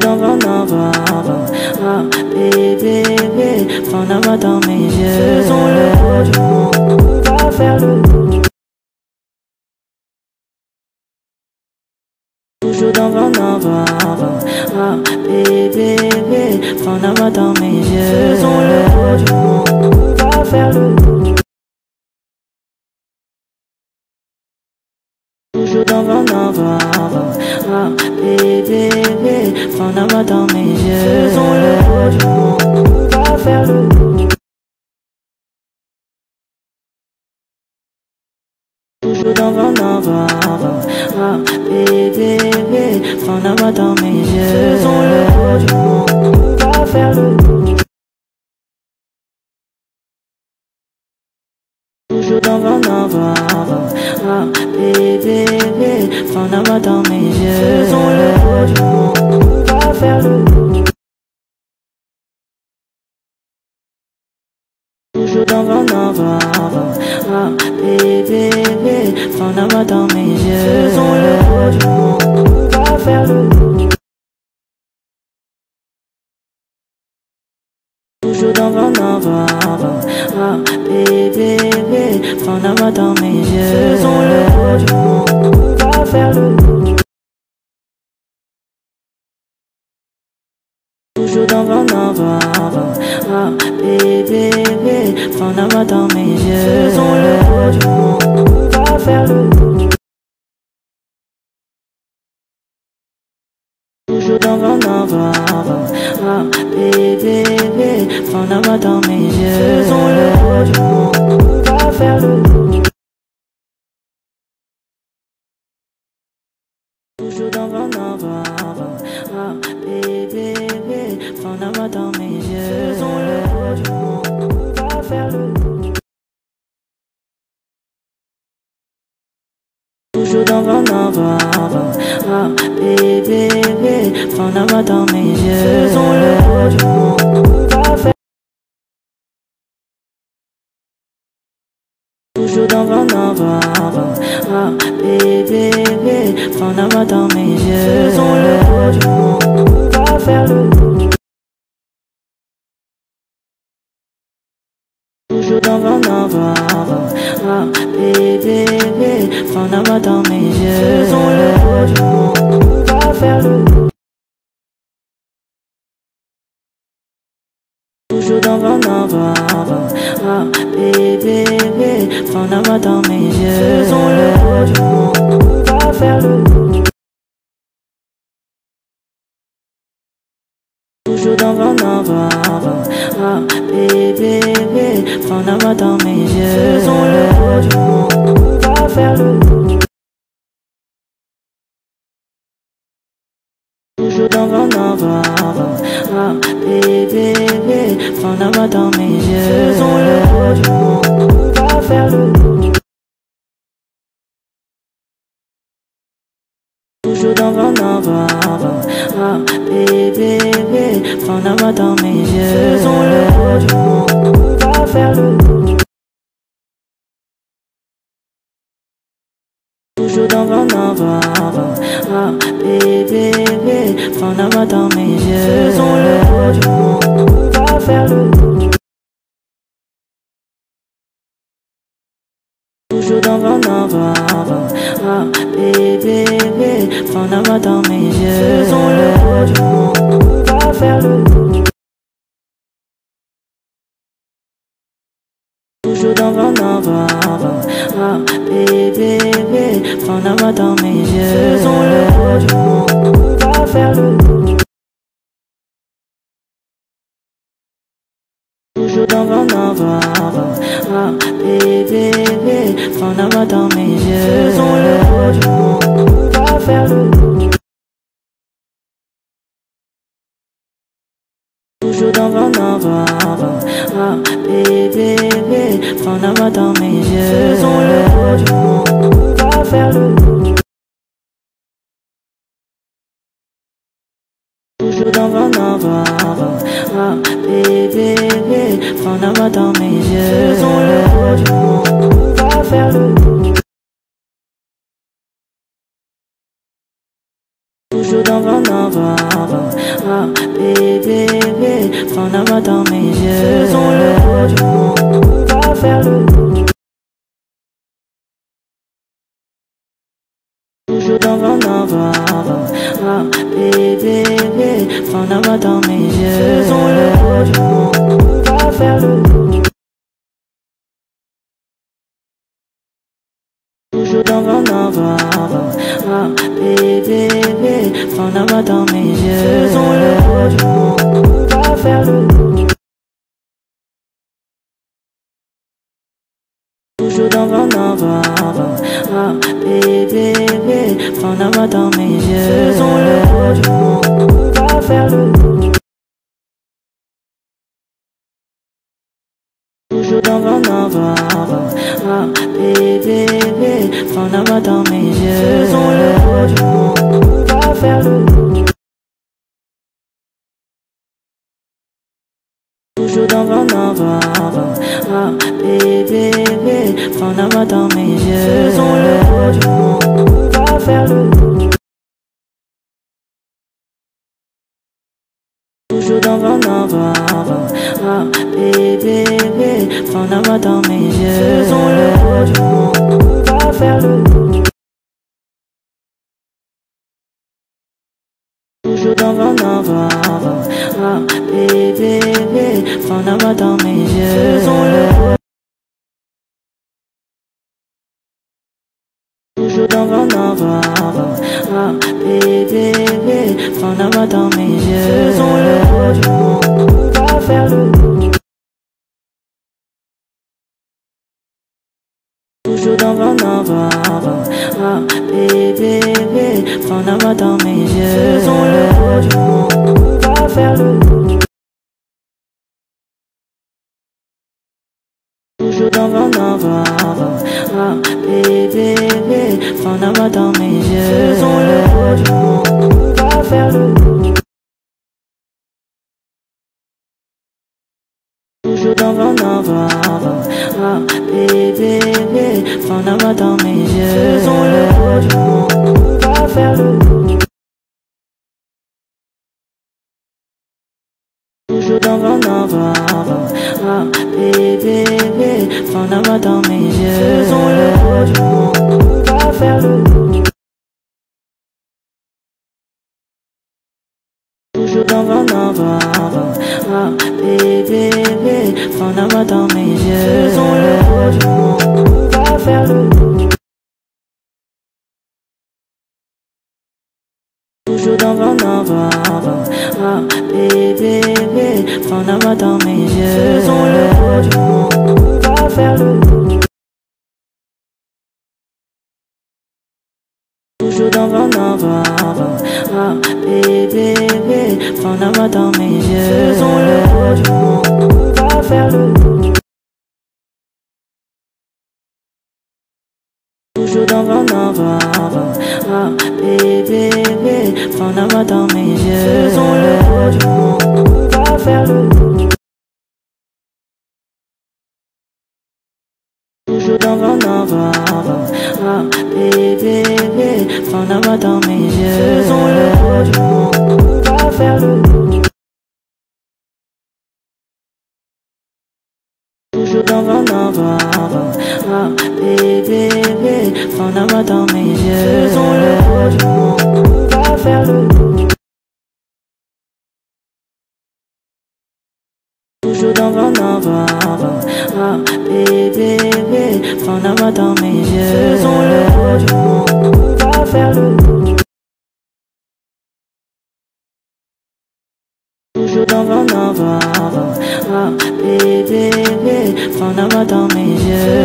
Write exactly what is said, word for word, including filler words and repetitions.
dans vent avant, ah, bébé, bébé, fond avant dans mes yeux. Faisons le tour du monde, on va faire le tour. Toujours dans vent avant, ah, bébé, bébé, fond avant dans mes yeux. Faisons le tour du monde, on va faire le tour. Toujours dans vent avant, ah, bébé, bébé, fond avant dans mes yeux. Faisons le tour du monde, on va faire le tour. Toujours dans vent avant, ah, bébé, bébé, fond avant dans mes yeux. Faisons le tour du monde, on va faire le tour. Toujours dans vent avant, ah, bébé, bébé, fond avant dans mes yeux. Faisons le tour du monde, on va faire le tour. Toujours dans vent avant, ah, bébé, bébé, fond avant dans mes yeux. Faisons le tour du monde, on va faire le tour. Toujours dans vent avant, ah, bébé, bébé, fond avant dans mes yeux. Faisons le tour du monde, on va faire le tour. Toujours dans vent avant, ah, bébé, bébé, fond avant dans mes yeux. Faisons le tour du monde, on va faire le tour. Toujours dans vent avant, ah, bébé, bébé, fond avant dans mes yeux. Faisons le tour du monde, on va faire le tour. Toujours dans vent avant, ah, bébé, bébé, fond avant dans mes yeux. Faisons le tour du monde, on va faire le tour. Toujours dans vent avant, ah, bébé, bébé, fond avant dans mes yeux. Faisons le tour du monde, on va faire. Toujours dans vent avant, ah, bébé, bébé, fond avant dans mes yeux. Faisons le tour du monde, on va faire le tour. Toujours dans vent avant, ah, bébé, bébé, fond avant dans mes yeux. Faisons le tour du monde, on va faire le tour. Toujours dans vent avant, ah, bébé, bébé, fond avant dans mes yeux. Faisons le tour du monde, on va faire le tour. Toujours dans vent avant, ah, bébé, bébé, fond avant dans mes yeux. Faisons le tour du monde, on va faire le tour. Toujours dans vent avant, ah, bébé, bébé, fond avant dans mes yeux. Faisons le tour du monde, on va faire le tour. Toujours dans vent avant, ah, bébé, bébé, fond avant dans mes yeux. Faisons le tour du monde, on va faire le tour. Toujours dans vent avant, ah, bébé, bébé, fond avant dans mes yeux. Faisons le tour du monde, on va faire le tour. Toujours dans vent avant, ah, bébé, bébé, fond avant dans mes yeux. Faisons le tour du monde, on va faire le tour. Toujours dans vent avant, ah, bébé, bébé, fond avant dans mes yeux. Faisons le tour du monde, on va faire le tour. Toujours dans vent avant, ah, bébé, bébé, fond avant dans mes yeux. Faisons le tour du monde, on va faire le tour. Toujours dans vent avant, ah, bébé, bébé, fond avant dans mes yeux. Faisons le tour du monde, on va faire le tour. Toujours dans vent avant, ah, bébé, bébé, fond avant dans mes yeux. Faisons le tour du monde, on va faire le tour. Toujours dans vent avant, ah, bébé, bébé, ton amour dans mes yeux. Faisons le tour du monde, on va faire le tour du monde. Toujours dans vos nova, ah, bébé, bébé, ton amour dans mes yeux. Faisons le tour du monde, on va faire le tour du monde. Toujours dans vos nova, ah, bébé, bébé, ton amour dans mes yeux. Faisons le tour du monde, on va faire le tour du monde. Toujours dans vos nova, ah, bébé, bébé, ton amour dans mes yeux. Faisons le tour du monde, on va faire le tour du monde. Toujours dans vos nova, ah, bébé, bébé, ton amour dans mes yeux. Faisons le tour du monde, on va faire le tour du monde. Toujours dans vos nova, ah, bébé, bébé, ton amour dans mes yeux. Faisons le tour du monde, on va faire le tour du monde. Toujours dans vos nova, ah, bébé, bébé, ton amour dans mes yeux. Faisons le tour du monde, on va faire le tour du monde. Toujours dans vos nova, ah, bébé, bébé, ton amour dans mes yeux. Faisons le tour. Toujours dans vos nova, ah, bébé, bébé, ton amour dans mes yeux. Faisons le tour du monde, on va faire le tour du monde. Toujours dans vos nova, ah, bébé, bébé, ton amour dans mes yeux. Faisons le tour du monde, on va faire le tour du monde. Toujours dans vos nova, ah, bébé, bébé, ton amour dans mes yeux. Faisons le tour du monde, on va faire le tour du monde. Toujours dans vos nova, ah, bébé, bébé, ton amour dans mes yeux. Faisons le tour du monde, on va faire le tour du monde. Toujours dans vos nova, ah, bébé, bébé, ton amour dans mes yeux. Faisons le tour du monde, on va faire le tour du monde. Toujours dans vos nova, ah, bébé, bébé, ton amour dans mes yeux. Faisons le tour du monde, on va faire le tour du monde. Toujours dans vos nova, ah, bébé, bébé, ton amour dans mes yeux. Faisons le tour du monde, on va faire le tour du monde. Toujours dans vos nova, ah, bébé, bébé, ton amour dans mes yeux. Faisons le tour du monde, on va faire le tour du monde. Toujours dans vos nova, ah, bébé, bébé, ton amour dans mes yeux. Faisons le tour du monde, on va faire le tour du monde. Toujours dans vos nova, ah, bébé, bébé, ton amour dans mes yeux. Faisons le tour du monde, on va faire le tour du monde. Toujours dans vos nova, ah, bébé, bébé, ton amour dans mes yeux. Faisons le tour du monde, on va faire le tour du monde. Toujours dans vos nova, ah, bébé, bébé, ton amour dans mes yeux. Faisons le tour du monde, on va faire le tour du monde. Toujours dans vos nova, ah, bébé, bébé, ton amour dans mes yeux.